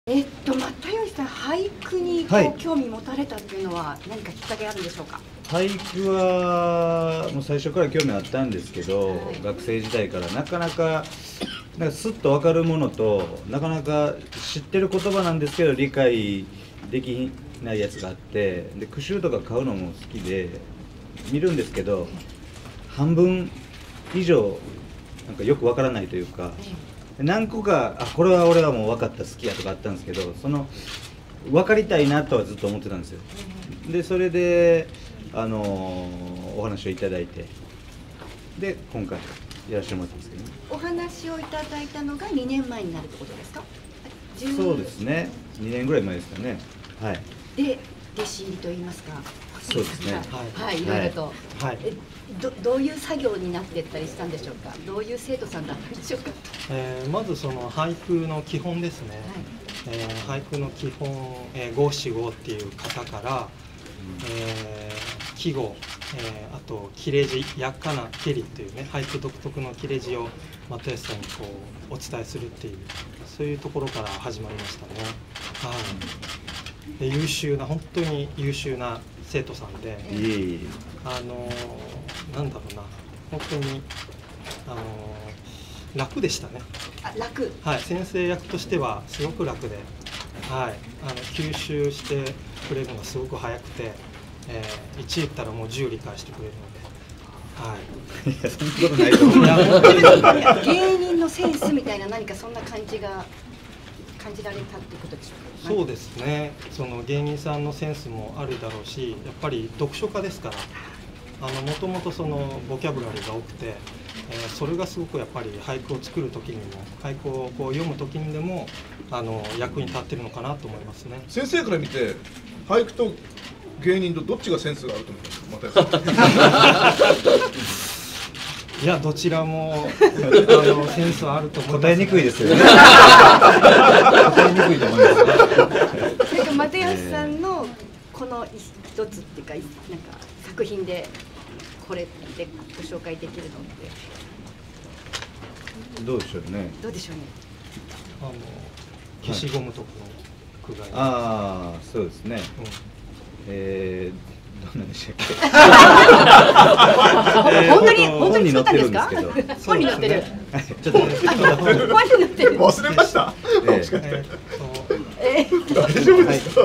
又吉さん、俳句に興味持たれたっていうのは何かきっかけあるんでしょうか。 俳句はもう最初から興味あったんですけど、学生時代からなかなかスッと分かるものと、なかなか知ってる言葉なんですけど理解できないやつがあって、で句集とか買うのも好きで見るんですけど、半分以上なんかよく分からないというか、何個かこれは俺はもう分かった、好きやとかあったんですけど、その分かりたいなとはずっと思ってたんですよ。でそれでお話をいただいて、で今回やらせてもらったんですけどね。 お話をいただいたのが2年前になるってことですか。 そうですね、2年ぐらい前ですかね。はい。 で弟子入りと言いますか。 そうですね。 はい、いろいろと。 はい。 どういう作業になっていったりしたんでしょうか。どういう生徒さんだったんでしょうか。 まずその俳句の基本ですね。俳句の基本、五七五っていう型から、季語、あと切れ字、やっかなけりっていうね、俳句独特の切れ字を又吉さんにこうお伝えするっていう、そういうところから始まりましたね。はい。で優秀な、本当に優秀な生徒さんで、なんだろうな、本当に楽でしたね。 楽。 はい、先生役としてはすごく楽で、はい、吸収してくれるのがすごく早くて、1言ったらもう10理解してくれるので、はい。 いや、そんなことないと思う。 芸人のセンスみたいな何かそんな感じられたってことでしょうか。 そうですね。その芸人さんのセンスもあるだろうし、やっぱり読書家ですから、もともとそのボキャブラリーが多くて、それがすごくやっぱり俳句を作る時にも、俳句をこう読む時にでも役に立ってるのかなと思いますね。 先生から見て俳句と芸人とどっちがセンスがあると思いますか。 いや、どちらもセンスはあると思います、ね。 答えにくいですよね。答えにくいと思いますね。 なんか又吉さんのこの一つっていうか、なんか作品でこれでご紹介できるのってどうでしょうね。 どうでしょうね。 消しゴムとかの句が、 ああ、そうですね。どんなんでしたっけ。 本当に作ったんですか。本に載ってる。 ちょっと本に載ってる。 忘れました。 大丈夫ですか。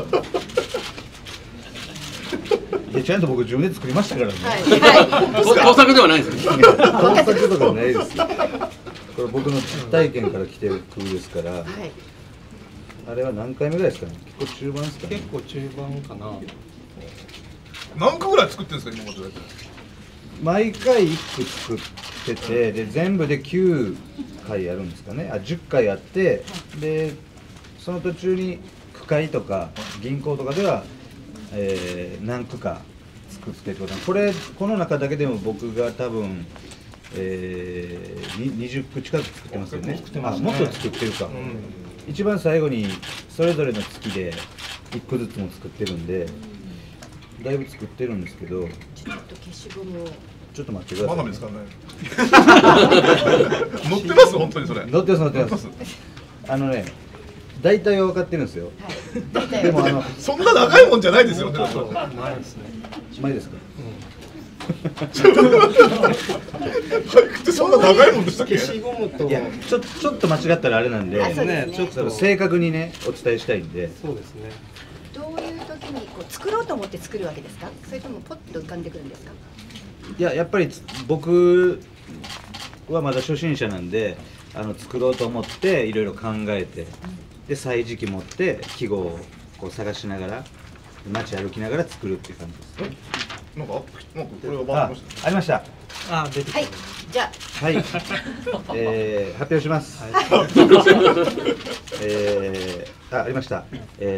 ちゃんと僕自分で作りましたからね。 盗作ではないですよ。 盗作とかないですよ。これ僕の実体験から来てる句ですから。あれは何回目ぐらいですかね。結構中盤ですかね。 結構中盤かな。 何個ぐらい作ってるんですか、今まで。 毎回1句作ってて、で全部で9回あるんですかね。10回あって、でその途中に句会とか銀行とかでは、何句か作ってってことなんで、この中だけでも僕が多分、20句近く作ってますよね。もっと作ってるか。一番最後にそれぞれの月で1個ずつも作ってるんで。だいぶ作ってるんですけど、 ちょっと消しゴムをちょっと待ってください。 まだ見つかんない。載ってます、本当にそれ。 載ってます。大体は分かってるんですよ。でもそんな長いもんじゃないですよね。 前ですね。 前ですか。 俳句ってそんな長いもんでしたっけ。 消しゴムと。 いや、ちょっと間違ったらあれなんで、ちょっと正確にねお伝えしたいんで。 そうですね。 どういう時にこう作ろうと思って作るわけですか。それともポッと浮かんでくるんですか。 いや、やっぱり僕はまだ初心者なんで、作ろうと思っていろいろ考えて、で歳時記持って季語をこう探しながら街歩きながら作るっていう感じです。 なんかこれはありました。 出てきた。 はい、じゃあはい、発表します。ありました。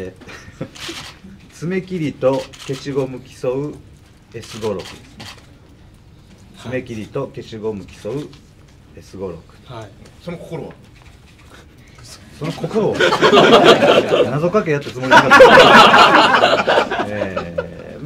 爪切りと消しゴム競う S56 ですね。爪切りと消しゴム競う S56。 はい。 その心は。 その心を謎かけやったつもりなかった。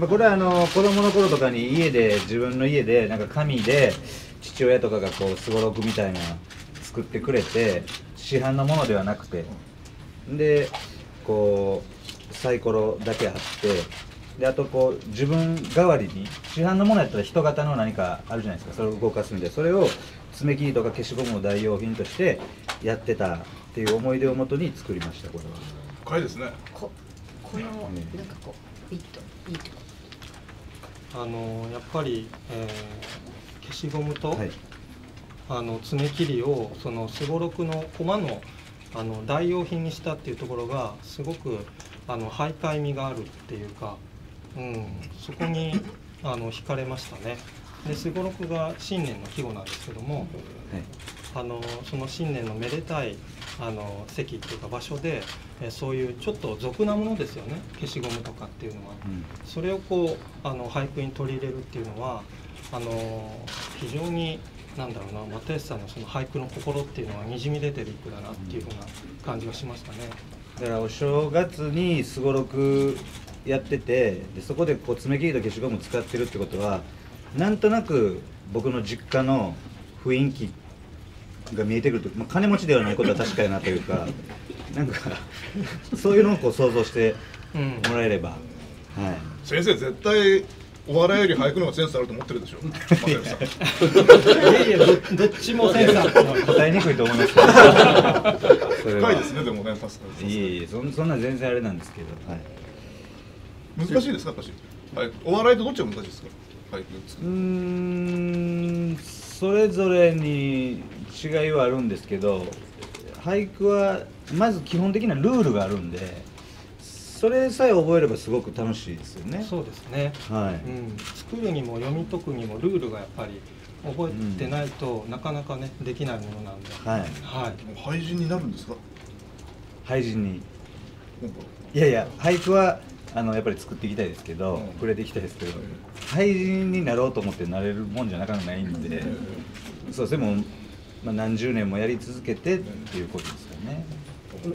これは子供の頃とかに自分の家でなんか紙で父親とかがこうすごろくみたいな作ってくれて、市販のものではなくて、でこうサイコロだけあって、であとこう自分代わりに市販のものやったら人型の何かあるじゃないですか、それを動かすみたいな、それを爪切りとか消しゴムを代用品としてやってたっていう思い出をもとに作りました。これは深いですね。 このなんかこういいとやっぱり、消しゴムと、 はい、 爪切りをそのすごろくの駒の代用品にしたっていうところがすごく徘徊味があるっていうか、そこに惹かれましたね。ですごろくが新年の季語なんですけども、その新年のめでたい席っていうか場所で、そういうちょっと俗なものですよね、消しゴムとかっていうのは、それをこう俳句に取り入れるっていうのは非常になんだろうな、又吉さんのその俳句の心っていうのはにじみ出てる一句だなっていうふうな感じがしましたね。 だからお正月にすごろくやってて、でそこでこう爪切りと消しゴム使ってるってことは、なんとなく僕の実家の雰囲気が見えてくると、金持ちではないことは確かやなというか、なんかそういうのをこう想像してもらえれば、はい、 先生絶対お笑いより俳句の方がセンスあると思ってるでしょ。又吉さん。 いやいや、どっちもセンスある。 答えにくいと思いますけど深いですね。でもね、確かに。 いえいえ、そんな全然あれなんですけど、はい、 難しいですか、私。はい、お笑いとどっちが難しいですか、俳句。 それぞれに違いはあるんですけど、俳句はまず基本的なルールがあるんで、それさえ覚えればすごく楽しいですよね。 そうですね、 はい、 作るにも読み解くにもルールがやっぱり覚えてないと、なかなかねできないものなんで、 はい、 はい、 俳人になるんですか。 俳人に、いやいや、俳句はやっぱり作っていきたいですけど、触れていきたいですけど、俳人になろうと思ってなれるもんじゃなかなかないんで、そうですね、もう、何十年もやり続けてっていうことですよね。